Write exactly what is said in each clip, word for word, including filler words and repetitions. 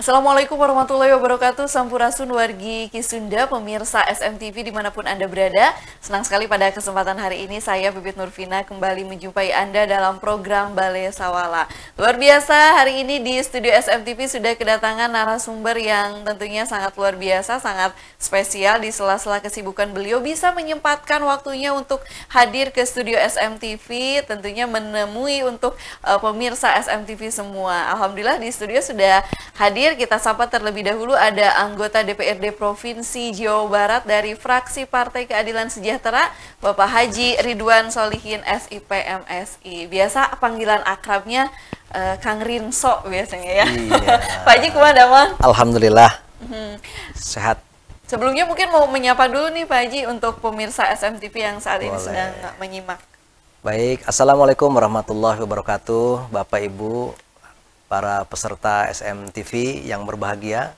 Assalamualaikum warahmatullahi wabarakatuh. Sampurasun wargi Kisunda, pemirsa S M T V dimanapun Anda berada. Senang sekali pada kesempatan hari ini saya Bibit Nurvina kembali menjumpai Anda dalam program Bale Sawala. Luar biasa, hari ini di studio S M T V sudah kedatangan narasumber yang tentunya sangat luar biasa, sangat spesial. Di sela-sela kesibukan beliau bisa menyempatkan waktunya untuk hadir ke studio S M T V, tentunya menemui untuk uh, pemirsa S M T V semua. Alhamdulillah di studio sudah hadir. Kita sapa terlebih dahulu ada anggota D P R D Provinsi Jawa Barat dari fraksi Partai Keadilan Sejahtera, Bapak Haji Ridwan Solihin S I P M S I. Biasa panggilan akrabnya uh, Kang Rinso biasanya ya. Iya. Pak Haji kumaha Mang? Alhamdulillah. Hmm. Sehat. Sebelumnya mungkin mau menyapa dulu nih Pak Haji untuk pemirsa S M T V yang saat Boleh. ini sedang menyimak. Baik, Assalamualaikum warahmatullahi wabarakatuh, Bapak Ibu, para peserta S M T V yang berbahagia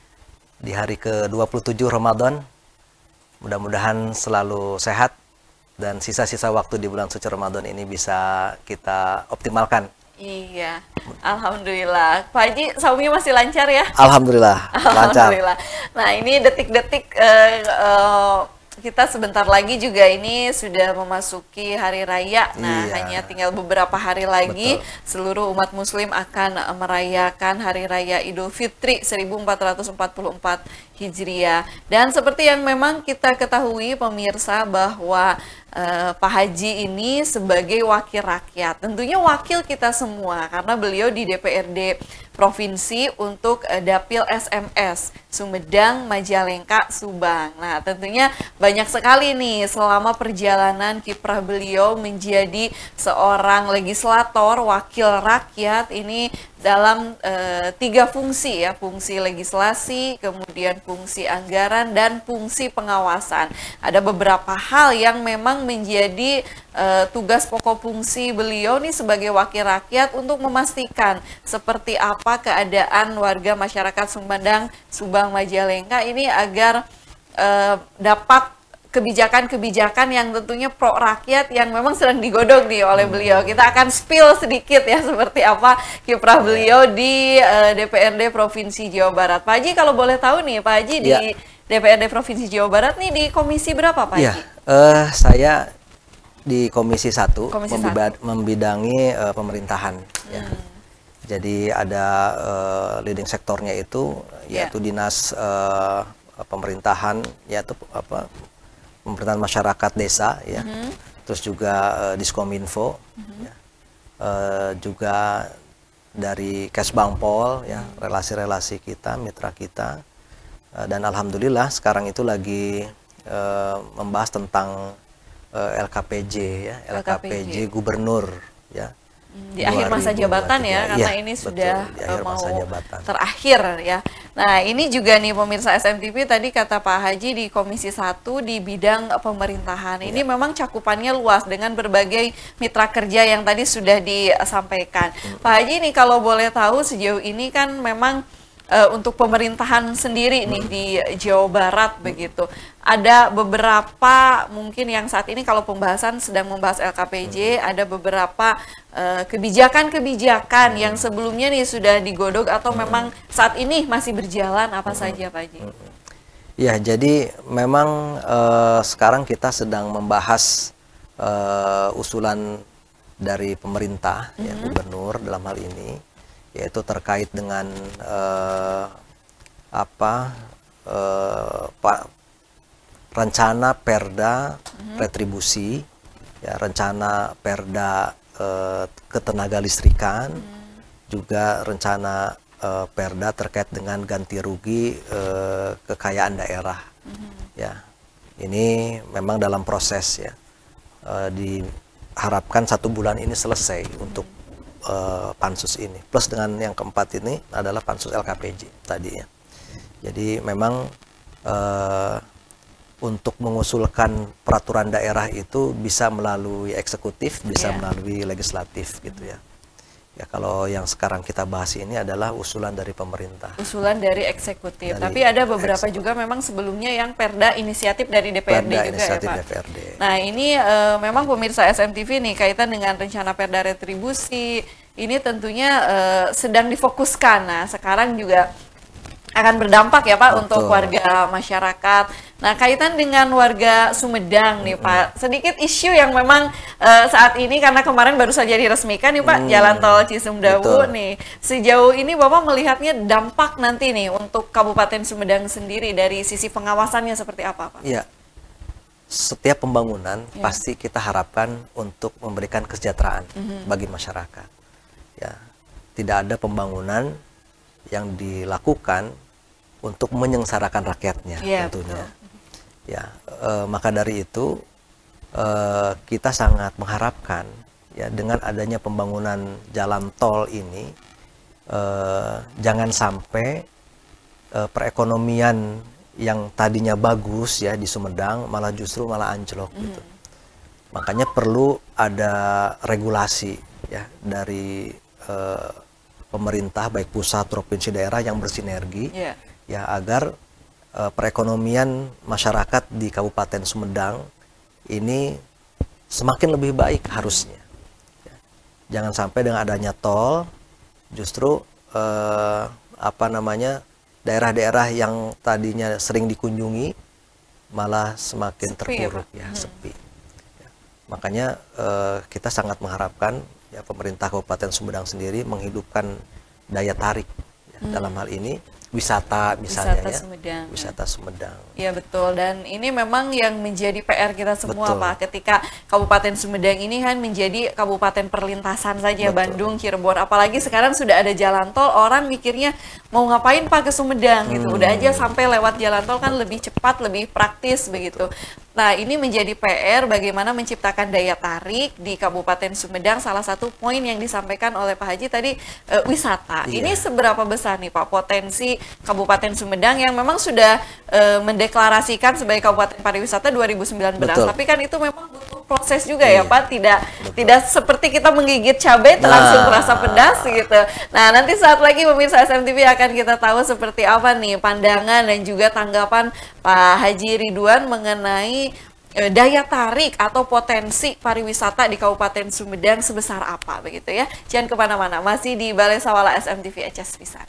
di hari ke dua puluh tujuh Ramadan. Mudah-mudahan selalu sehat dan sisa-sisa waktu di bulan suci Ramadan ini bisa kita optimalkan. Iya, Alhamdulillah. Pak Haji, saumnya masih lancar ya? Alhamdulillah, lancar. Alhamdulillah. Nah, ini detik-detik uh, uh, kita sebentar lagi juga ini sudah memasuki hari raya. Nah, iya. hanya tinggal beberapa hari lagi. Betul. Seluruh umat muslim akan merayakan hari raya Idul Fitri seribu empat ratus empat puluh empat Hijriah. Dan seperti yang memang kita ketahui pemirsa bahwa Uh, Pak Haji ini sebagai wakil rakyat, tentunya wakil kita semua karena beliau di D P R D Provinsi untuk uh, Dapil S M S Sumedang, Majalengka, Subang. Nah, tentunya banyak sekali nih selama perjalanan kiprah beliau menjadi seorang legislator, wakil rakyat ini dalam e, tiga fungsi ya, fungsi legislasi, kemudian fungsi anggaran, dan fungsi pengawasan. Ada beberapa hal yang memang menjadi e, tugas pokok fungsi beliau nih sebagai wakil rakyat untuk memastikan seperti apa keadaan warga masyarakat Sumedang, Subang, Majalengka ini agar e, dapat kebijakan-kebijakan yang tentunya pro rakyat yang memang sedang digodok nih oleh beliau. Kita akan spill sedikit ya seperti apa kiprah beliau di uh, D P R D Provinsi Jawa Barat. Pak Haji, kalau boleh tahu nih Pak Haji, ya, di D P R D Provinsi Jawa Barat nih di komisi berapa Pak Haji? Ya, uh, saya di komisi satu, komisi membida- membidangi uh, pemerintahan. Hmm. Ya. Jadi ada uh, leading sektornya itu yaitu yeah. dinas uh, pemerintahan, yaitu apa? Pemerintahan masyarakat desa ya, mm-hmm. terus juga uh, Diskominfo, mm-hmm. ya. uh, juga dari Kesbangpol ya, relasi-relasi kita, mitra kita, uh, dan alhamdulillah sekarang itu lagi uh, membahas tentang uh, L K P J ya, L K P J Gubernur ya. Di akhir masa jabatan ya, karena ya, ini sudah betul, mau jabatan. terakhir ya. Nah, ini juga nih pemirsa S M T V, tadi kata Pak Haji di Komisi satu di bidang pemerintahan. Ini ya. Memang cakupannya luas dengan berbagai mitra kerja yang tadi sudah disampaikan. Hmm. Pak Haji nih kalau boleh tahu sejauh ini kan memang uh, untuk pemerintahan sendiri nih hmm. di Jawa Barat hmm. begitu. Ada beberapa mungkin yang saat ini kalau pembahasan sedang membahas L K P J, hmm. ada beberapa uh, kebijakan-kebijakan hmm. yang sebelumnya nih sudah digodok atau hmm. memang saat ini masih berjalan apa hmm. saja Pak Haji? Hmm. Ya, jadi memang uh, sekarang kita sedang membahas uh, usulan dari pemerintah hmm. ya, gubernur dalam hal ini, yaitu terkait dengan uh, apa uh, Pak rencana perda mm-hmm. retribusi, ya, rencana perda uh, ketenaga listrikan, mm-hmm. juga rencana uh, perda terkait dengan ganti rugi uh, kekayaan daerah. Mm-hmm. Ya, ini memang dalam proses ya, uh, diharapkan satu bulan ini selesai mm-hmm. untuk uh, pansus ini. Plus dengan yang keempat ini adalah pansus L K P J tadi ya. Jadi memang uh, untuk mengusulkan peraturan daerah itu bisa melalui eksekutif, bisa yeah. melalui legislatif gitu ya. Ya kalau yang sekarang kita bahas ini adalah usulan dari pemerintah. Usulan dari eksekutif. Dari Tapi ada beberapa eksekutif. juga memang sebelumnya yang perda inisiatif dari D P R D perda juga ya Pak. D P R D. Nah ini uh, memang pemirsa S M T V nih kaitan dengan rencana perda retribusi ini tentunya uh, sedang difokuskan. Nah sekarang juga akan berdampak ya Pak Betul. untuk warga masyarakat. Nah, kaitan dengan warga Sumedang nih Mm-hmm. Pak, sedikit isu yang memang uh, saat ini karena kemarin baru saja diresmikan nih Pak, Hmm, Jalan Tol Cisumdawu betul. nih. Sejauh ini Bapak melihatnya dampak nanti nih untuk Kabupaten Sumedang sendiri dari sisi pengawasannya seperti apa Pak? Iya. Setiap pembangunan Ya. pasti kita harapkan untuk memberikan kesejahteraan Mhm. bagi masyarakat. Ya, tidak ada pembangunan yang dilakukan untuk menyengsarakan rakyatnya Iya, tentunya. betul. Ya, eh, maka dari itu eh, kita sangat mengharapkan ya dengan adanya pembangunan jalan tol ini eh, jangan sampai eh, perekonomian yang tadinya bagus ya di Sumedang malah justru malah anjlok gitu. Makanya perlu ada regulasi ya dari eh, pemerintah baik pusat, provinsi, daerah yang bersinergi Iya. ya agar eh, perekonomian masyarakat di Kabupaten Sumedang ini semakin lebih baik harusnya. Ya. Jangan sampai dengan adanya tol justru eh, apa namanya daerah-daerah yang tadinya sering dikunjungi malah semakin Sepi ya, terpuruk Pak? ya, Hmm. sepi. Ya. Makanya eh, kita sangat mengharapkan ya pemerintah Kabupaten Sumedang sendiri menghidupkan daya tarik ya, dalam hal ini wisata misalnya Wisata ya. Sumedang. Wisata Sumedang. Iya betul, dan ini memang yang menjadi P R kita semua Betul. Pak, ketika Kabupaten Sumedang ini kan menjadi kabupaten perlintasan saja, Betul. Bandung, Cirebon, apalagi sekarang sudah ada jalan tol, orang mikirnya mau ngapain Pak ke Sumedang gitu, Hmm. udah aja sampai lewat jalan tol kan lebih cepat, lebih praktis begitu. Nah, ini menjadi P R bagaimana menciptakan daya tarik di Kabupaten Sumedang. Salah satu poin yang disampaikan oleh Pak Haji tadi eh, wisata. Iya. Ini seberapa besar nih Pak potensi Kabupaten Sumedang yang memang sudah eh, mendeklarasikan sebagai Kabupaten Pariwisata dua ribu sembilan belas. Betul. Tapi kan itu memang butuh proses juga ya Iya. Pak. Tidak Betul. tidak seperti kita menggigit cabai Nah. langsung terasa pedas gitu. Nah, nanti saat lagi pemirsa S M T V akan kita tahu seperti apa nih pandangan dan juga tanggapan Pak Haji Ridwan mengenai eh, daya tarik atau potensi pariwisata di Kabupaten Sumedang sebesar apa begitu ya. Jangan kemana-mana, masih di Balai Sawala S M T V Acas Pisan.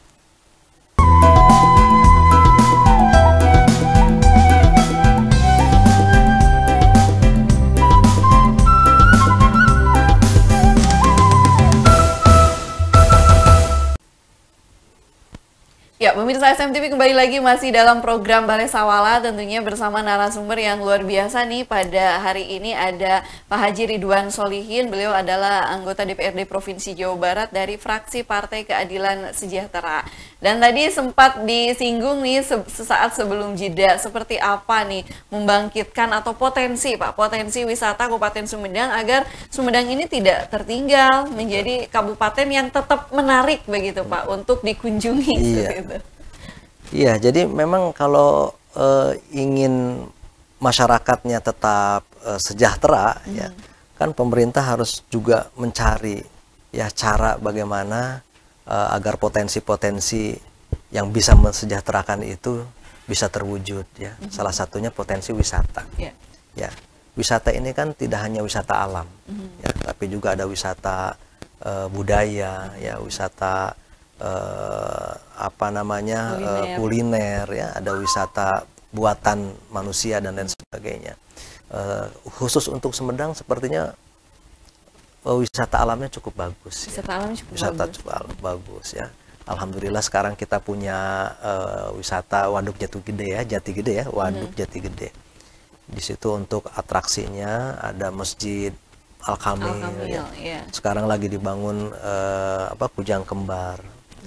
Ya, pemirsa S M T V kembali lagi masih dalam program Balai Sawala, tentunya bersama narasumber yang luar biasa nih. Pada hari ini ada Pak Haji Ridwan Solihin, beliau adalah anggota D P R D Provinsi Jawa Barat dari fraksi Partai Keadilan Sejahtera. Dan tadi sempat disinggung nih se- sesaat sebelum jeda, seperti apa nih membangkitkan atau potensi Pak, potensi wisata Kabupaten Sumedang agar Sumedang ini tidak tertinggal menjadi kabupaten yang tetap menarik begitu Pak untuk dikunjungi. Iya. seperti itu. Iya, jadi memang kalau eh, ingin masyarakatnya tetap eh, sejahtera, ya, kan pemerintah harus juga mencari ya cara bagaimana eh, agar potensi-potensi yang bisa mensejahterakan itu bisa terwujud, ya. Salah satunya potensi wisata. Ya. Ya, wisata ini kan tidak hanya wisata alam, ya, tapi juga ada wisata eh, budaya, ya, wisata eh, apa namanya eh, Kuliner. kuliner, ya, ada wisata buatan manusia dan lain sebagainya. Eh, khusus untuk Sumedang sepertinya eh, wisata alamnya cukup bagus. Wisata ya. alam cukup wisata bagus. cukup al- bagus ya. Alhamdulillah sekarang kita punya eh, wisata Waduk Jati Gede ya, Jati Gede ya, Waduk Jati Gede. Di situ untuk atraksinya ada Masjid Al-Kamil. Al-Kamil, Ya. ya. Sekarang lagi dibangun eh, apa Kujang Kembar.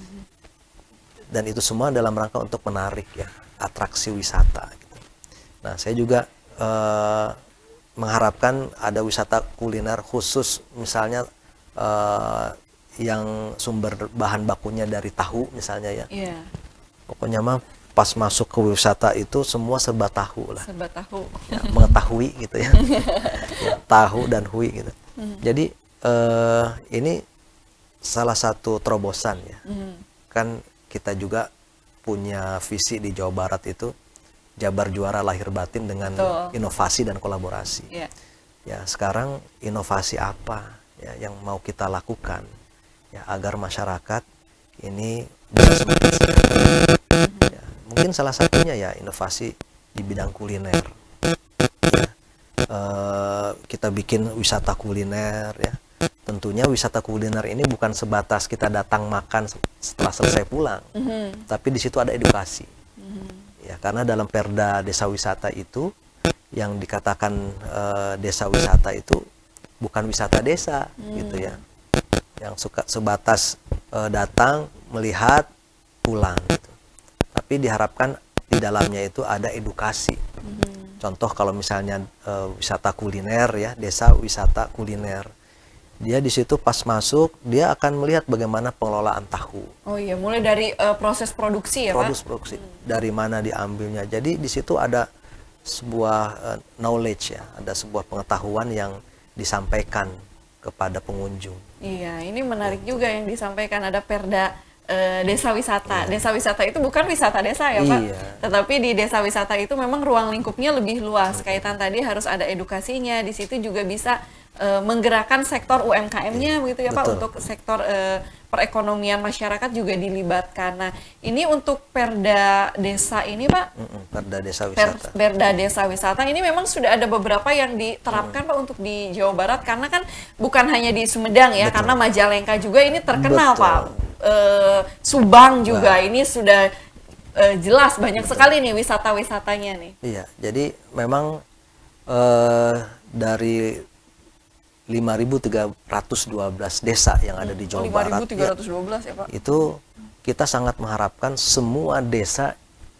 Dan itu semua dalam rangka untuk menarik ya atraksi wisata. Gitu. Nah, saya juga eh, mengharapkan ada wisata kuliner khusus, misalnya eh, yang sumber bahan bakunya dari tahu misalnya ya. Iya, Pokoknya mah pas masuk ke wisata itu semua serba tahu lah. serba tahu. Ya, mengetahui gitu ya. Ya, tahu dan hui gitu. Jadi eh, ini salah satu terobosan ya. Mhm. Kan kita juga punya visi di Jawa Barat itu Jabar juara lahir batin dengan Betul. inovasi dan kolaborasi. Iya. Ya, sekarang inovasi apa ya yang mau kita lakukan ya agar masyarakat ini bisa semakin sejahtera. Ya, mungkin salah satunya ya inovasi di bidang kuliner. Ya. Uh, kita bikin wisata kuliner ya. Tentunya wisata kuliner ini bukan sebatas kita datang makan setelah selesai pulang, mm-hmm. tapi di situ ada edukasi. Mm-hmm. Ya, karena dalam Perda Desa Wisata itu yang dikatakan uh, desa wisata itu bukan wisata desa, mm. gitu ya. Yang suka sebatas uh, datang, melihat, pulang. Gitu. Tapi diharapkan di dalamnya itu ada edukasi. Mm-hmm. Contoh kalau misalnya uh, wisata kuliner ya, desa wisata kuliner. Dia di situ pas masuk, dia akan melihat bagaimana pengelolaan tahu. Oh iya, mulai dari uh, proses produksi ya, Produs, Pak? Produksi, hmm. dari mana diambilnya. Jadi di situ ada sebuah uh, knowledge ya, ada sebuah pengetahuan yang disampaikan kepada pengunjung. Iya, ini menarik gitu. Juga yang disampaikan, ada Perda uh, Desa Wisata. Iya. Desa Wisata itu bukan wisata desa ya, Pak? Iya. Tetapi di Desa Wisata itu memang ruang lingkupnya lebih luas. Hmm. Kaitan tadi harus ada edukasinya, di situ juga bisa Uh, menggerakkan sektor U M K M-nya begitu ya, Pak. Betul. Untuk sektor uh, perekonomian masyarakat juga dilibatkan. Nah, ini untuk Perda Desa ini, Pak. Mm-mm, Perda Desa Wisata. Per, Perda Desa Wisata ini memang sudah ada beberapa yang diterapkan, mm. Pak, untuk di Jawa Barat, karena kan bukan hanya di Sumedang ya. Betul. Karena Majalengka juga ini terkenal, Betul. Pak. Uh, Subang juga Wah. Ini sudah uh, jelas banyak Betul. Sekali nih wisata-wisatanya nih. Iya, jadi memang uh, dari lima ribu tiga ratus dua belas desa yang ada di Jawa Barat. lima ribu tiga ratus dua belas ya, Pak. Itu kita sangat mengharapkan semua desa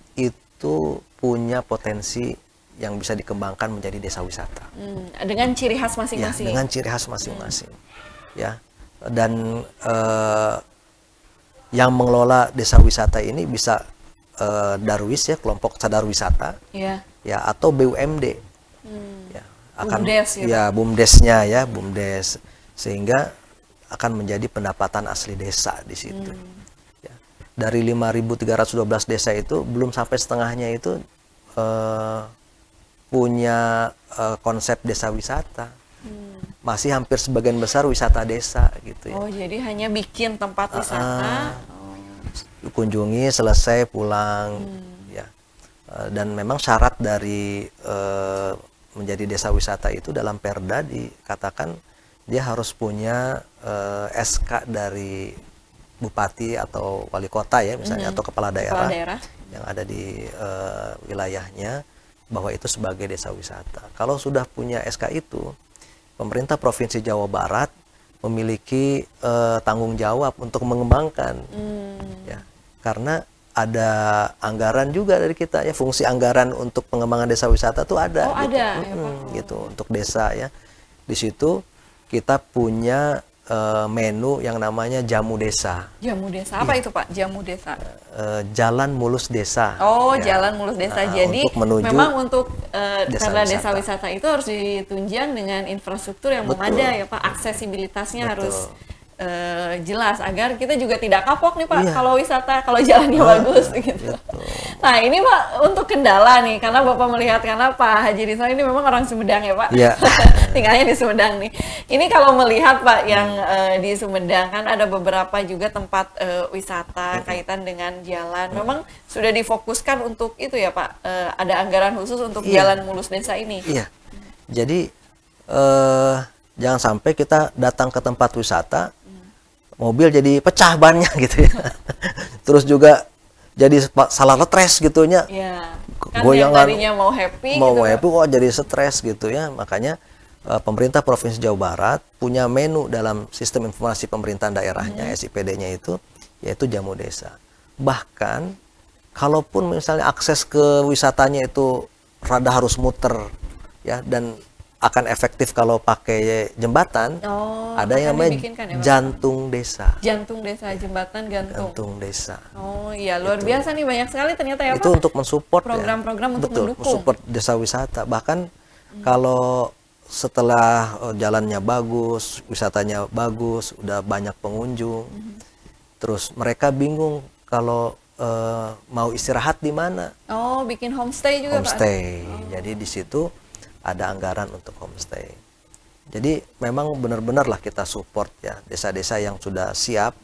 itu punya potensi yang bisa dikembangkan menjadi desa wisata. Hmm, dengan ciri khas masing-masing. Ya, dengan ciri khas masing-masing. Hmm. Ya. Dan eh, yang mengelola desa wisata ini bisa eh, Darwis ya, kelompok sadar wisata. Ya. Ya, atau B U M D. Hmm. Ya. Akan BUMDes, ya, ya BUMDesnya ya BUMDes, sehingga akan menjadi pendapatan asli desa di situ. Hmm. Ya. Dari lima ribu tiga ratus dua belas desa itu belum sampai setengahnya itu uh, punya uh, konsep desa wisata. Hmm. Masih hampir sebagian besar wisata desa gitu ya. Oh, jadi hanya bikin tempat wisata. Uh, uh, kunjungi, selesai, pulang. Hmm. Ya. Uh, dan memang syarat dari uh, menjadi desa wisata itu dalam Perda dikatakan dia harus punya uh, S K dari bupati atau wali kota ya misalnya, mm-hmm. atau kepala daerah, kepala daerah yang ada di uh, wilayahnya, bahwa itu sebagai desa wisata. Kalau sudah punya S K itu, pemerintah Provinsi Jawa Barat memiliki uh, tanggung jawab untuk mengembangkan, mm. ya, karena ada anggaran juga dari kita ya, fungsi anggaran untuk pengembangan desa wisata tuh ada. Oh, gitu. ada hmm, ya, gitu untuk desa ya. Di situ kita punya uh, menu yang namanya jamu desa. Jamu desa apa ya. Itu, Pak? Jamu desa. Uh, jalan mulus desa. Oh, ya. Jalan mulus desa. Nah, jadi untuk menuju memang untuk uh, desa karena wisata. Desa wisata itu harus ditunjang dengan infrastruktur yang Betul. memadai ya, Pak. Aksesibilitasnya Betul. Harus Uh, jelas, agar kita juga tidak kapok nih, Pak, iya. Kalau wisata, kalau jalannya ah, bagus gitu. Betul. Nah, ini, Pak, untuk kendala nih, karena Bapak melihat, karena Pak Haji Rizal ini memang orang Sumedang ya, Pak. Iya. Tinggalnya di Sumedang nih. Ini kalau melihat, Pak, yang uh, di Sumedang kan ada beberapa juga tempat uh, wisata, mm-hmm. kaitan dengan jalan. Mm-hmm. Memang sudah difokuskan untuk itu ya, Pak. Uh, ada anggaran khusus untuk iya. Jalan mulus desa ini. Iya. Jadi uh, jangan sampai kita datang ke tempat wisata mobil jadi pecah bannya gitu ya. Terus juga jadi salah letres gitunya. Iya. Kan yang tadinya mau happy mau gitu happy kok jadi stres gitu ya. Makanya uh, pemerintah Provinsi Jawa Barat punya menu dalam sistem informasi pemerintahan daerahnya, hmm. S I P D-nya itu, yaitu jamu desa. Bahkan kalaupun misalnya akses ke wisatanya itu rada harus muter ya, dan akan efektif kalau pakai jembatan. Oh, ada yang namanya ya, jantung desa. Jantung desa, jembatan gantung. Jantung desa. Oh iya, luar itu. Biasa nih, banyak sekali ternyata ya, itu Pak. Untuk mensupport program-program ya. Untuk Betul, mendukung. mensupport desa wisata. Bahkan hmm. kalau setelah oh, jalannya bagus, wisatanya bagus, udah banyak pengunjung, hmm. terus mereka bingung kalau uh, mau istirahat di mana. Oh, bikin homestay juga, homestay. Pak? Oh. Jadi di situ ada anggaran untuk homestay. Jadi memang benar-benar lah kita support ya desa-desa yang sudah siap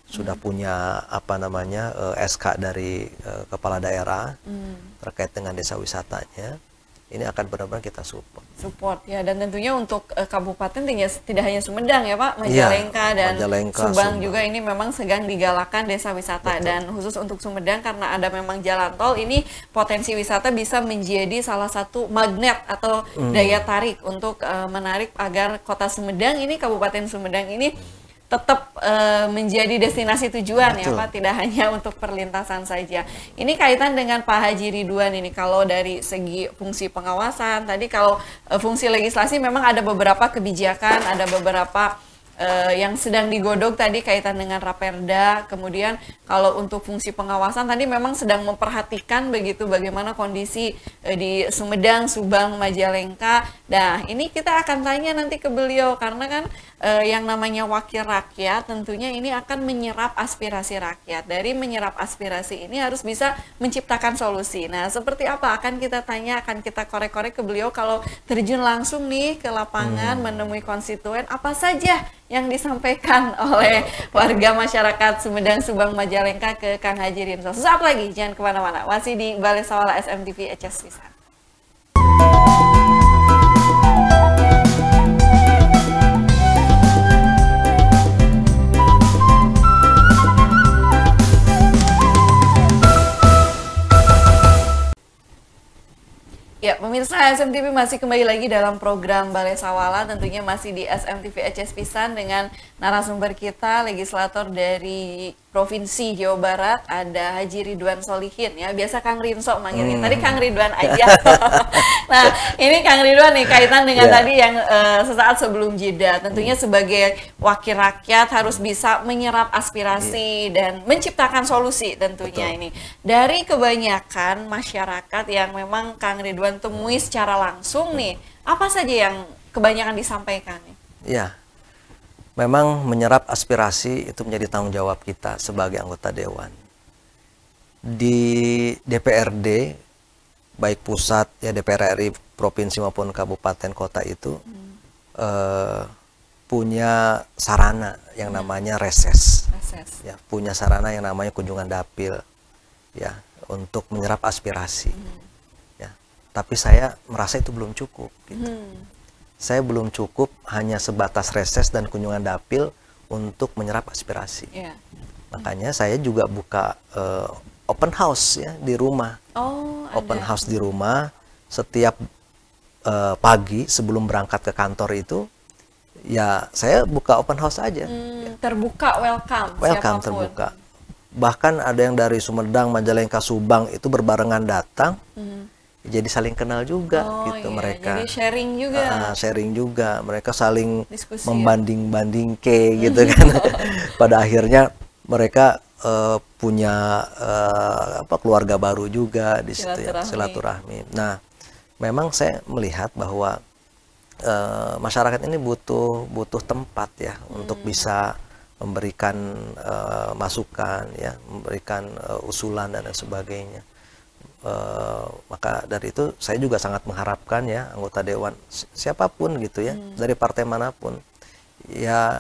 sudah punya apa namanya uh, S K dari uh, kepala daerah hmm. terkait dengan desa wisatanya. Ini akan benar-benar kita support. Support ya, dan tentunya untuk uh, kabupaten tidak, tidak hanya Sumedang ya Pak, Majalengka ya, dan Majalengka, Subang, Subang juga ini memang sedang digalakan desa wisata. Betul. Dan khusus untuk Sumedang karena ada memang jalan tol, ini potensi wisata bisa menjadi salah satu magnet atau hmm. daya tarik untuk uh, menarik agar kota Sumedang ini, Kabupaten Sumedang ini hmm. tetap uh, menjadi destinasi tujuan. Betul. Ya Pak, tidak hanya untuk perlintasan saja. Ini kaitan dengan Pak Haji Ridwan ini, kalau dari segi fungsi pengawasan, tadi kalau uh, fungsi legislasi memang ada beberapa kebijakan, ada beberapa uh, yang sedang digodok tadi kaitan dengan Raperda, kemudian kalau untuk fungsi pengawasan tadi memang sedang memperhatikan begitu bagaimana kondisi uh, di Sumedang, Subang, Majalengka. Nah, ini kita akan tanya nanti ke beliau karena kan Uh, yang namanya wakil rakyat tentunya ini akan menyerap aspirasi rakyat. Dari menyerap aspirasi ini harus bisa menciptakan solusi. Nah, seperti apa akan kita tanya, akan kita korek-korek ke beliau kalau terjun langsung nih ke lapangan hmm. menemui konstituen, apa saja yang disampaikan oleh warga masyarakat Sumedang, Subang, Majalengka ke Kang Haji Rinso. Sesaat lagi, jangan kemana-mana. Masih di Balai Sawala S M T V H S Pisan. Ya, pemirsa S M T V masih kembali lagi dalam program Balai Sawala, tentunya masih di S M T V H S Pisan dengan narasumber kita, legislator dari Provinsi Jawa Barat, ada Haji Ridwan Solihin ya, biasa Kang Rinso manggilnya, hmm. tadi Kang Ridwan aja. Nah, ini Kang Ridwan nih kaitan dengan yeah. tadi yang uh, sesaat sebelum jeda, tentunya hmm. sebagai wakil rakyat harus bisa menyerap aspirasi yeah. dan menciptakan solusi tentunya. Betul. Ini. Dari kebanyakan masyarakat yang memang Kang Ridwan temui secara langsung nih, apa saja yang kebanyakan disampaikan nih? Ya, memang menyerap aspirasi itu menjadi tanggung jawab kita sebagai anggota dewan. Di D P R D, baik pusat ya D P R R I, provinsi maupun kabupaten kota itu hmm. eh, punya sarana yang hmm. namanya reses. reses, ya punya sarana yang namanya kunjungan dapil, ya untuk menyerap aspirasi. Hmm. Tapi saya merasa itu belum cukup. Gitu. Hmm. Saya belum cukup hanya sebatas reses dan kunjungan dapil untuk menyerap aspirasi. Yeah. Makanya saya juga buka uh, open house ya di rumah. Oh, open ada. house di rumah setiap uh, pagi sebelum berangkat ke kantor itu, ya saya buka open house aja. Hmm, ya. Terbuka, welcome. Welcome, siapapun. Terbuka. Bahkan ada yang dari Sumedang, Majalengka, Subang itu berbarengan datang. Hmm. Jadi saling kenal juga oh, gitu iya. mereka. Jadi sharing juga. Uh, sharing juga. Mereka saling diskusi, membanding-banding ke gitu kan. Pada akhirnya mereka uh, punya uh, apa keluarga baru juga di situ ya, silaturahmi. Nah, memang saya melihat bahwa uh, masyarakat ini butuh butuh tempat ya hmm. untuk bisa memberikan uh, masukan ya, memberikan uh, usulan dan lain sebagainya. Uh, maka dari itu saya juga sangat mengharapkan ya anggota dewan siapapun gitu ya hmm. dari partai manapun ya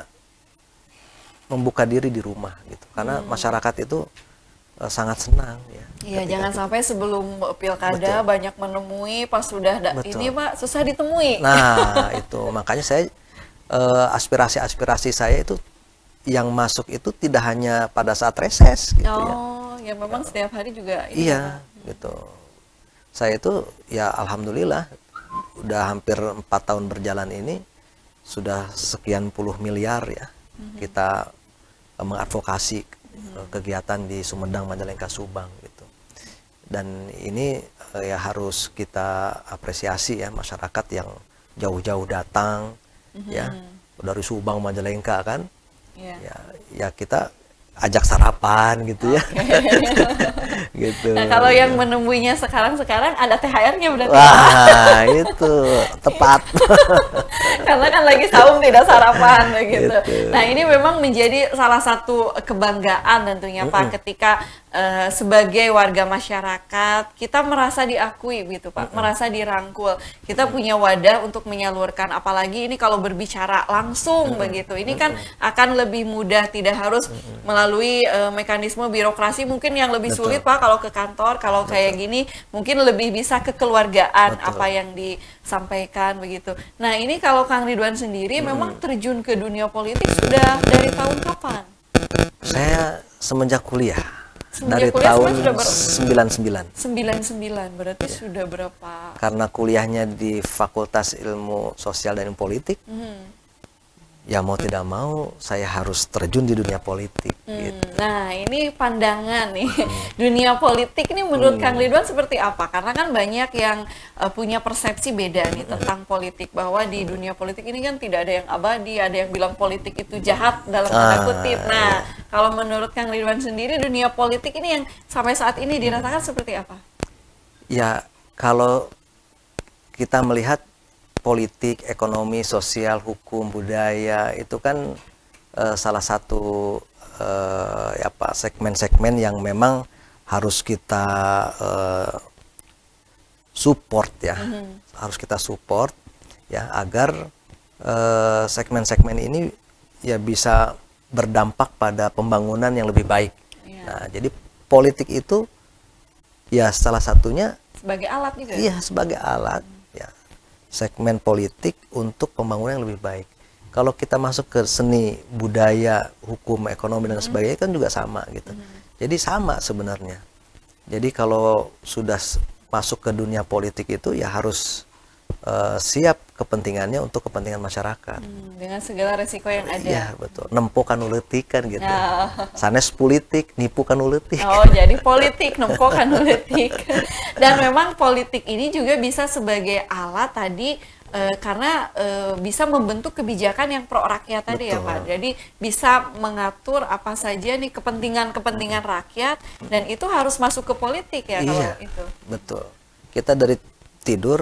membuka diri di rumah gitu karena hmm. masyarakat itu uh, sangat senang ya. Iya, jangan itu. Sampai sebelum pilkada Betul. Banyak menemui pas sudah da- ini Pak susah ditemui. Nah itu makanya saya uh, aspirasi-aspirasi saya itu yang masuk itu tidak hanya pada saat reses gitu oh, ya. Oh ya memang ya. Setiap hari juga. Ini iya. Gitu. Saya itu ya alhamdulillah udah hampir empat tahun berjalan ini sudah sekian puluh miliar ya mm-hmm. kita uh, mengadvokasi mm-hmm. kegiatan di Sumedang, Majalengka, Subang gitu. Dan ini uh, ya harus kita apresiasi ya masyarakat yang jauh-jauh datang mm-hmm. ya dari Subang, Majalengka kan yeah. ya ya kita ajak sarapan gitu ya. Okay. Gitu. Nah, kalau yang menemuinya sekarang-sekarang ada T H R-nya berarti. Wah, itu tepat. Karena kan lagi saum tidak sarapan begitu. Gitu. Nah, ini memang menjadi salah satu kebanggaan tentunya mm-hmm. Pak ketika uh, sebagai warga masyarakat kita merasa diakui gitu Pak, mm-hmm. merasa dirangkul. Kita mm-hmm. punya wadah untuk menyalurkan, apalagi ini kalau berbicara langsung mm-hmm. begitu. Ini mm-hmm. kan akan lebih mudah, tidak harus mm-hmm. melalui melalui uh, mekanisme birokrasi mungkin yang lebih Betul. sulit Pak kalau ke kantor, kalau Betul. kayak gini mungkin lebih bisa kekeluargaan. Betul. Apa yang disampaikan begitu. Nah ini kalau Kang Ridwan sendiri hmm. memang terjun ke dunia politik sudah dari tahun kapan? Saya semenjak kuliah. Semenjak dari kuliah tahun ber... sembilan puluh sembilan. sembilan puluh sembilan berarti ya. Sudah berapa? Karena kuliahnya di Fakultas Ilmu Sosial dan Politik. Hmm. Ya mau tidak mau saya harus terjun di dunia politik. Hmm, gitu. Nah ini pandangan nih hmm. dunia politik ini menurut hmm. Kang Ridwan seperti apa? Karena kan banyak yang uh, punya persepsi beda nih hmm. tentang politik, bahwa di dunia politik ini kan tidak ada yang abadi, ada yang bilang politik itu jahat dalam tanda kutip. Nah iya. Kalau menurut Kang Ridwan sendiri dunia politik ini yang sampai saat ini dirasakan hmm. seperti apa? Ya kalau kita melihat politik, ekonomi, sosial, hukum, budaya itu kan uh, salah satu uh, apa segmen-segmen yang memang harus kita uh, support ya, mm-hmm. harus kita support ya agar segmen-segmen uh, ini ya bisa berdampak pada pembangunan yang lebih baik. Yeah. Nah, jadi politik itu ya salah satunya sebagai alat juga. Iya, sebagai alat. Mm-hmm. Segmen politik untuk pembangunan yang lebih baik. Kalau kita masuk ke seni, budaya, hukum, ekonomi dan sebagainya kan juga sama gitu. Hmm. Jadi sama sebenarnya. Jadi kalau sudah masuk ke dunia politik itu ya harus uh, siap kepentingannya untuk kepentingan masyarakat. Hmm, dengan segala resiko yang ada. Iya betul. Nempo kan uletik kan gitu. Oh. Sanes politik, nipu kan uletik. Oh jadi politik, nempo kan uletik. Dan memang politik ini juga bisa sebagai alat tadi e, karena e, bisa membentuk kebijakan yang pro rakyat tadi. Betul. Ya Pak. Jadi bisa mengatur apa saja nih kepentingan-kepentingan rakyat dan itu harus masuk ke politik ya. Iya, kalau itu. Betul. Kita dari tidur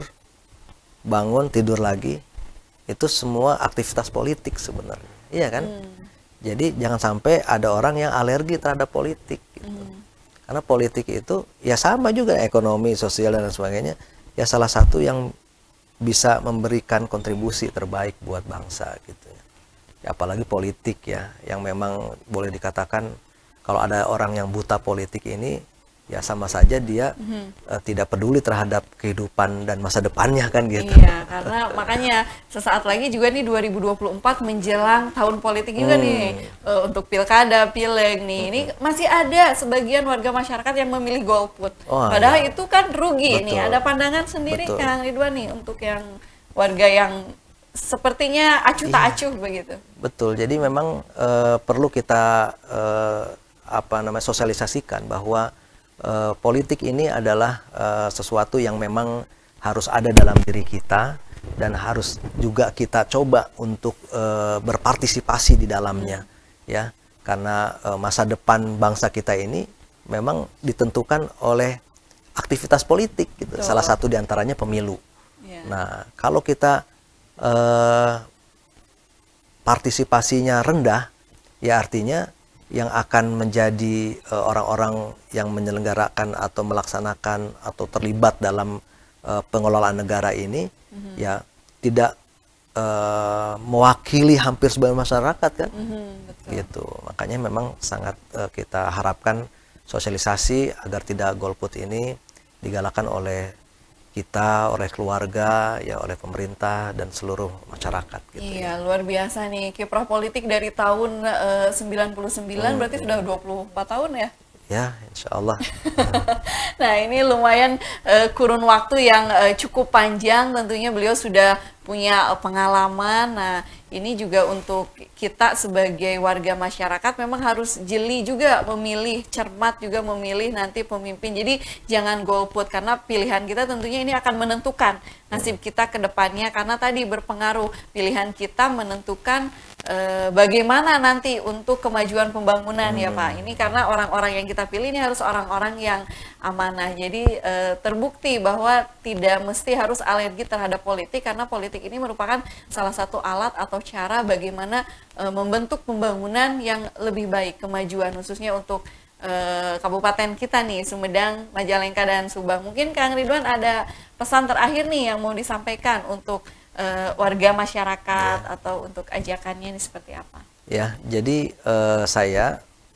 bangun tidur lagi itu semua aktivitas politik sebenarnya, iya kan? Hmm. Jadi jangan sampai ada orang yang alergi terhadap politik gitu. Hmm. Karena politik itu ya sama juga ekonomi, sosial dan sebagainya ya salah satu yang bisa memberikan kontribusi terbaik buat bangsa gitu ya. Ya apalagi politik ya yang memang boleh dikatakan kalau ada orang yang buta politik ini ya sama saja dia mm-hmm. uh, tidak peduli terhadap kehidupan dan masa depannya kan gitu. Iya, karena makanya sesaat lagi juga nih dua ribu dua puluh empat menjelang tahun politik juga hmm. nih uh, untuk pilkada, pileg nih. Hmm. Ini masih ada sebagian warga masyarakat yang memilih golput. Oh, padahal ya. Itu kan rugi. Betul. Nih. Ada pandangan sendiri Betul. Kang Ridwan nih untuk yang warga yang sepertinya acuh tak acuh iya. begitu. Betul. Jadi memang uh, perlu kita uh, apa namanya sosialisasikan bahwa Uh, politik ini adalah uh, sesuatu yang memang harus ada dalam diri kita dan harus juga kita coba untuk uh, berpartisipasi di dalamnya ya karena uh, masa depan bangsa kita ini memang ditentukan oleh aktivitas politik gitu. Salah satu diantaranya pemilu. Yeah. Nah kalau kita uh, partisipasinya rendah ya artinya yang akan menjadi orang-orang uh, yang menyelenggarakan atau melaksanakan atau terlibat dalam uh, pengelolaan negara ini mm-hmm. ya tidak uh, mewakili hampir sebagian masyarakat kan mm-hmm, betul. Gitu makanya memang sangat uh, kita harapkan sosialisasi agar tidak golput ini digalakan oleh kita, oleh keluarga, ya oleh pemerintah dan seluruh masyarakat. Gitu, iya, ya. Luar biasa nih kiprah politik dari tahun uh, sembilan puluh sembilan, hmm. berarti sudah dua puluh empat tahun ya? Ya, insya Allah. Nah, ini lumayan uh, kurun waktu yang uh, cukup panjang, tentunya beliau sudah punya uh, pengalaman. Nah, ini juga untuk kita sebagai warga masyarakat memang harus jeli juga memilih, cermat juga memilih nanti pemimpin. Jadi jangan golput karena pilihan kita tentunya ini akan menentukan nasib kita ke depannya karena tadi berpengaruh pilihan kita menentukan e, bagaimana nanti untuk kemajuan pembangunan hmm. ya Pak. Ini karena orang-orang yang kita pilih ini harus orang-orang yang amanah. Jadi e, terbukti bahwa tidak mesti harus alergi terhadap politik karena politik ini merupakan salah satu alat atau cara bagaimana e, membentuk pembangunan yang lebih baik, kemajuan khususnya untuk e, kabupaten kita nih, Sumedang, Majalengka dan Subang. Mungkin Kang Ridwan ada pesan terakhir nih yang mau disampaikan untuk e, warga masyarakat ya. Atau untuk ajakannya ini seperti apa? Ya, jadi e, saya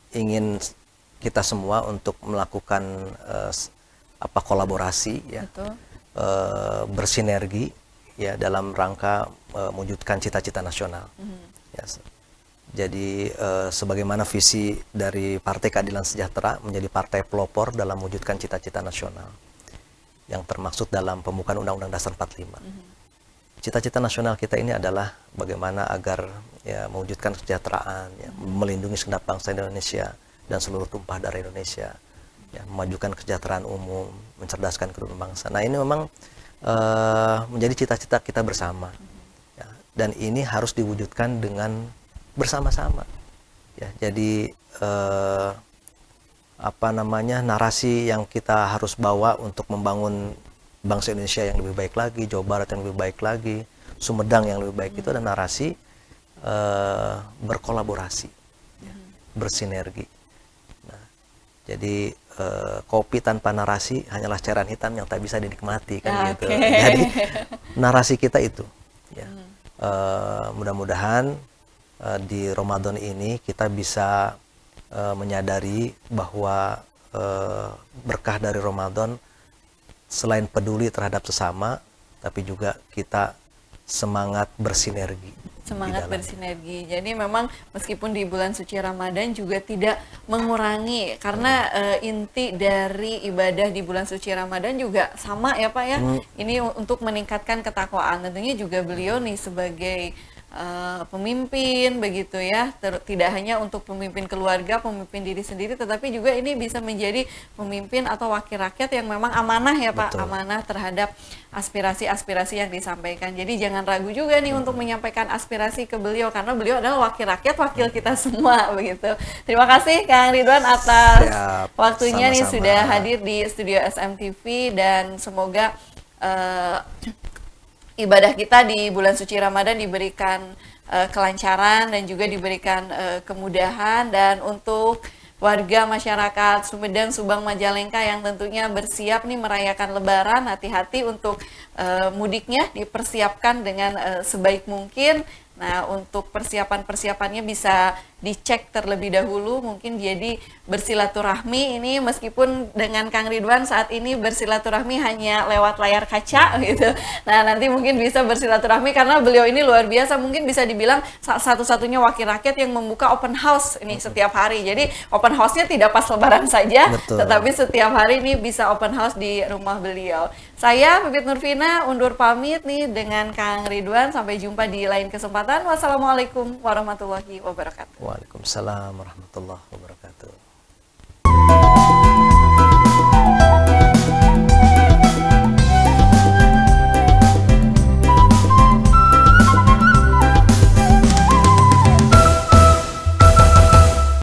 ingin kita semua untuk melakukan uh, apa kolaborasi ya, uh, bersinergi ya dalam rangka uh, mewujudkan cita-cita nasional. Mm-hmm. Ya, jadi uh, sebagaimana visi dari Partai Keadilan Sejahtera menjadi partai pelopor dalam mewujudkan cita-cita nasional yang termaksud dalam pembukaan Undang-Undang Dasar empat puluh lima. Mm-hmm. Cita-cita nasional kita ini adalah bagaimana agar ya mewujudkan kesejahteraan, ya, mm-hmm. melindungi segenap bangsa Indonesia dan seluruh tumpah darah Indonesia, ya, memajukan kesejahteraan umum, mencerdaskan kedua bangsa. Nah ini memang uh, menjadi cita-cita kita bersama, ya, dan ini harus diwujudkan dengan bersama-sama. Ya, jadi uh, apa namanya narasi yang kita harus bawa untuk membangun bangsa Indonesia yang lebih baik lagi, Jawa Barat yang lebih baik lagi, Sumedang yang lebih baik, hmm. itu adalah narasi uh, berkolaborasi, ya, bersinergi. Jadi uh, kopi tanpa narasi hanyalah cairan hitam yang tak bisa dinikmati kan, okay. gitu. Jadi narasi kita itu, ya. hmm. uh, mudah-mudahan uh, di Ramadan ini kita bisa uh, menyadari bahwa uh, berkah dari Ramadan selain peduli terhadap sesama, tapi juga kita semangat bersinergi. Semangat bersinergi. Jadi memang meskipun di bulan suci Ramadan juga tidak mengurangi, karena hmm. uh, inti dari ibadah di bulan suci Ramadan juga sama ya Pak ya. Hmm. Ini untuk meningkatkan ketakwaan. Tentunya juga beliau nih sebagai uh, pemimpin begitu ya, Ter tidak hanya untuk pemimpin keluarga, pemimpin diri sendiri, tetapi juga ini bisa menjadi pemimpin atau wakil rakyat yang memang amanah ya Pak. Betul. Amanah terhadap aspirasi-aspirasi yang disampaikan. Jadi jangan ragu juga nih hmm. untuk menyampaikan aspirasi ke beliau, karena beliau adalah wakil rakyat, wakil kita semua begitu. Terima kasih Kang Ridwan atas Siap. waktunya. Sama-sama. Nih sudah hadir di studio S M T V, dan semoga uh, ibadah kita di bulan suci Ramadan diberikan uh, kelancaran dan juga diberikan uh, kemudahan. Dan untuk warga masyarakat Sumedang, Subang, Majalengka yang tentunya bersiap nih merayakan Lebaran, hati-hati untuk uh, mudiknya dipersiapkan dengan uh, sebaik mungkin. Nah, untuk persiapan-persiapannya bisa dicek terlebih dahulu, mungkin jadi bersilaturahmi ini meskipun dengan Kang Ridwan saat ini bersilaturahmi hanya lewat layar kaca gitu. Nah, nanti mungkin bisa bersilaturahmi karena beliau ini luar biasa, mungkin bisa dibilang satu-satunya wakil rakyat yang membuka open house ini setiap hari. Jadi open house-nya tidak pas Lebaran saja, betul, tetapi setiap hari ini bisa open house di rumah beliau. Saya Pipit Nurvina undur pamit nih dengan Kang Ridwan, sampai jumpa di lain kesempatan. Wassalamualaikum warahmatullahi wabarakatuh. Waalaikumsalam warahmatullahi wabarakatuh.